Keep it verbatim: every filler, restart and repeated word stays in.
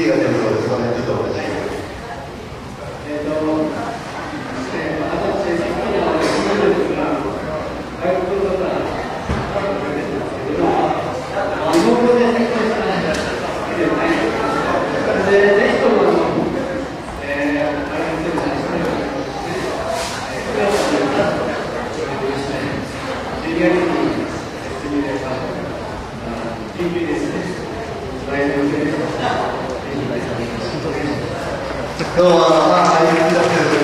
ィー が出るそうです。その辺ちょっと私。 えっと、えー、私、さっきの話ですが、外国の方は、日本語で説明した話だったら好きでない。で、ぜひとも、えー、あれを説明してもらって、それを説明したい。ジュニアリティ説明でさ、緊急ですね。来年のせいです。 どうも、まあ、はい、いらっしゃいませ。